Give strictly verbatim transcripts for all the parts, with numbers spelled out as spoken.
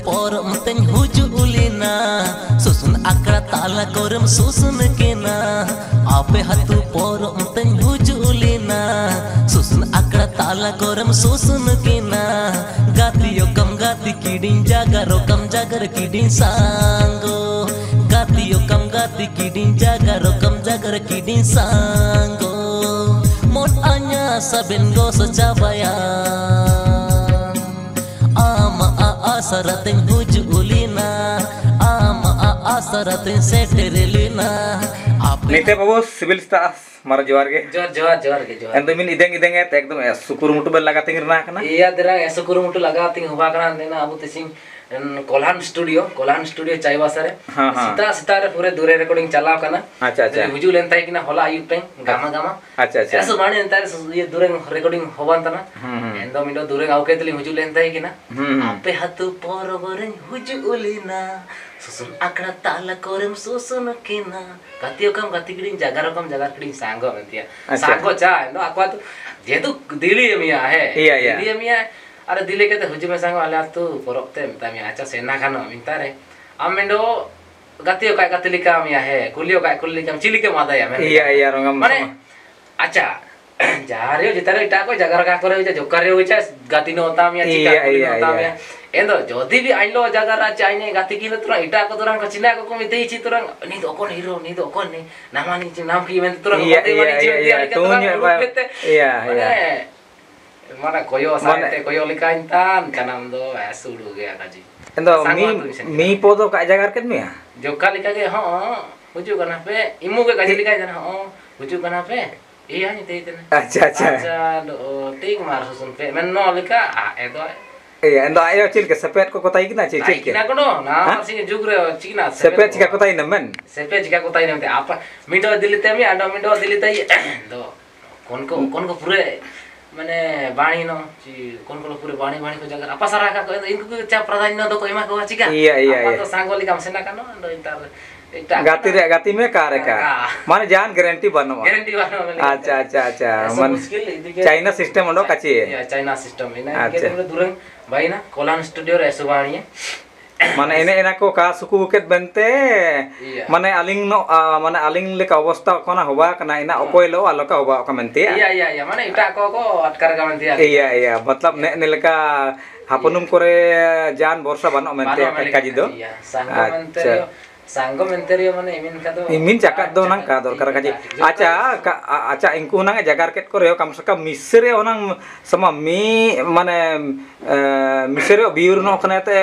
porom teng huju ulina susun akra tala korum susun kena ape hatu porom teng huju ulina susun akra tala korum susun kena gati yokam gati kidin jaga rokam jagar kidin sango gati yokam gati kidin jaga rokam jagar kidin sango mon anya saben go secabaya ama a saraten huju ulina ama a saraten seterelina नीते बाबू civil staff मारा जोहार गे जोहार जोहार जोहार गे जोहार एंदो मिन इदेंग इदेंग एत एकदम सुकुर मुटु बेल लगातिंग रना कना इया दरा सुकुर मुटु लगातिंग हुआ कना देना अबु तिसिंग कोल्हान स्टूडियो कोल्हान स्टूडियो चाइबासा रे सीता सीता रे पूरे दूरे रिकॉर्डिंग चलाव कना अच्छा अच्छा हुजु लेन ताई किना होला आयुब पें गामा गामा अच्छा अच्छा ऐसो माने एंतारे ये दूरे रिकॉर्डिंग होबान तना एंदो मिंडो दूरे गावकेतली हुजु लेन ताई किना आपे हतु पोरबरे हुजु उलिना सुसुन आकड़ा ताला कोरम सुसुन किना गतियो कम गति किडिंग जागा रकम जागा किडिंग सांगो मेंतिया सांगो चा एंदो आक्वा तो जेतु दिल्ली मिया है दिल्ली मिया अरे दिल्ली के हुजु में सांगो आला तू पोरपते मिता मिया अच्छा सेना खानो मिंता रे आम मेंडो गतियो काय गतिलिका मिया है कुलियो काय कुलिका चिलिके मादाया में iya iya rongam माने अच्छा जारियो जितारे इटा को जागा रका करे होजा जोकारे होजा गति नो होता मिया चिका कुली होता मिया एंदो जोदी भी आइलो जागा रा चाइने गति की तुरंग इटा को तुरंग चिना को को मिते छि तुरंग नी दो कोन हीरो नी दो कोन ने नामानी छि नाम की में तुरंग होते वाली छि iya iya mana koyo saite koyo likaintan kanam do asulu ge akaji endo mi mi podo ka jagar ket mi joka lika ge ho huju kana pe imu ge kaji likai jana ho huju kana pe iya ni te tene acha acha acha do ting mar susun pe men no lika a edo iya endo ayo cil ke sepet ko kotai kina cil cil kina ko no na sini jugre china sepet jika kotai nemen sepet jika kotai nemte apa mindo dilite mi ando mindo dilite do kon ko kon ko pure माने बाणी no ची कोन कोन पूरे बाणी बाणी को जगह apa सारा का इनको को चा प्राधान्य दो कोइमा को चिका iya iya apa तो सांगोली काम सेना कानो अंदो इंटर गाती रे गाती में कार का माने जान गारंटी बनो गारंटी बनो अच्छा अच्छा अच्छा मन चाइना सिस्टम अंडो कची या चाइना सिस्टम इना के दुरंग भाई ना कोलान स्टूडियो रे सुबाणी माने एने एना को का सुकु केत बनते माने अलिंग नो माने अलिंग लेका अवस्था कोना होबा कना इना अकोयलो आलोका होबा का मनते iya iya iya माने इटा को को अटकर का मनते iya iya मतलब ने ने लेका हापनुम करे जान वर्षा बनो मनते काजी दो सांगो मनते सांगो मेंटेरियो माने इमिन का दो इमिन चकात दो नang का दरकार काजी अच्छा अच्छा इंकु नang जागार केत करे कम से कम मिसरे ओनang sama mi माने मिसरे बिउर नो कनेते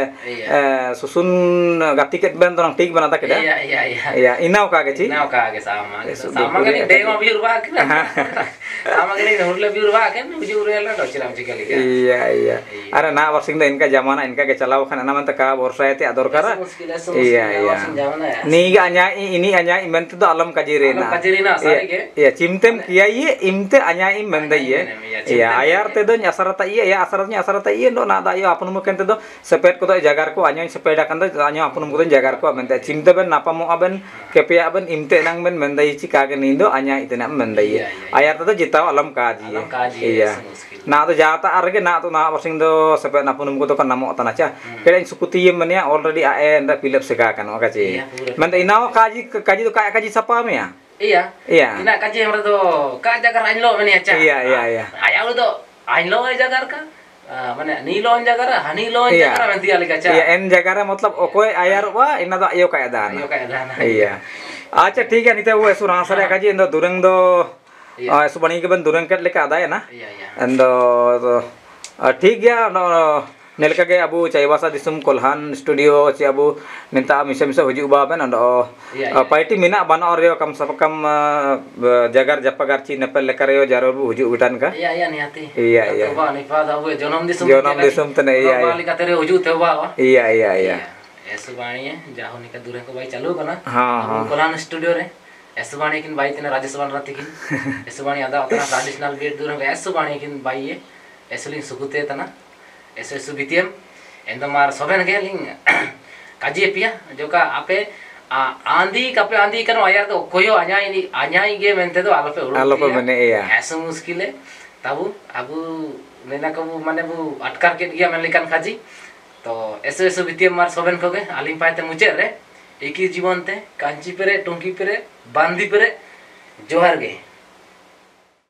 सुसुन गति केत बन तो ठीक बनाता केदा iya iya iya iya इनाव का गेची इनाव का गे sama sama के डेगो बिउर बा के sama के हुरले बिउर बा के बिउर रेला डचिराम चिकली के iya iya अरे ना वर्षिंग द इनका जमाना इनका के चलाव खान ना मनता का वर्षा ते दरकार iya iya नी अन्या ini अन्या इमेंट तो अलम कजीरे ना कजीरे ना सारी के iya cimtem kiai imte Anya im mendai ye iya ayar te do nyasarata iya ya asarnya asarata iya do na da yo apun muken te do sepet ko jagar ko Anya sepeda kan do Anya apun muken jagar ko menta cimte ben napa mo aben kepia ben imte nang ben mendai cika ke nindo Anya itena mendai ayar te do jitau alam kaji iya na to jata arge na to na wasing do sepet napun muken to kan namo tanacha keren sukuti menia already aen da philip seka kan kaji menta inao kaji kaji to kayak kaji sapa me ya iya iya ina kaji yang to ka jagar ain lo meni acha iya iya iya ayau to ain lo jagar ka माने नीलो जगह हनी लो जगह में दिया लिखा iya en jagara मतलब okoy ayar wa ina do ayo kaya dan ayo kaya dan iya acha ठीक है नीते वो एसु रासरे काजी endo durang do एसु बणी के बन durang केट लेका आदा है ना iya iya endo ठीक है no नेलका के अबु चाइबासा दिसुम कोल्हान स्टूडियो ची अबु निंता मिसे मिसे हुजु बा बेन ando पार्टी मिना बन और कम से कम जगर जपगार ची नेपल लेकर यो जरूर हुजु उठान का iya iya नियाती iya iya बा निफा दा वो जनम दिसुम जनम दिसुम तने iya iya बाली का तेरे हुजु थे बा iya iya iya ऐसे बाणी है जाहो निका दूर को भाई चालू करना हां हां कोल्हान स्टूडियो रे ऐसे बाणी किन भाई तने राजस्थान राती किन ऐसे बाणी आदा उतना ट्रेडिशनल बेट दूर को ऐसे बाणी किन भाई है ऐसे लिंग सुकुते तना ऐसे सुबितियम एंदमार सोबेन गेलिंग काजी पिया जो का आपे आंधी कपे आंधी कनो यार तो कोयो अन्याय नी अन्याय गे मेंते तो आलोपे उड़ आलोपे मने या ऐसे मुश्किल है तबु अबु नेना को माने बु अटकार के गया मन लेकन खाजी तो ऐसे ऐसे वित्तीय मार सोबेन को गए आलिम पाते मुचे रे एक ही जीवन ते कांची पेरे टोंकी पेरे बांदी पेरे जोहार गए।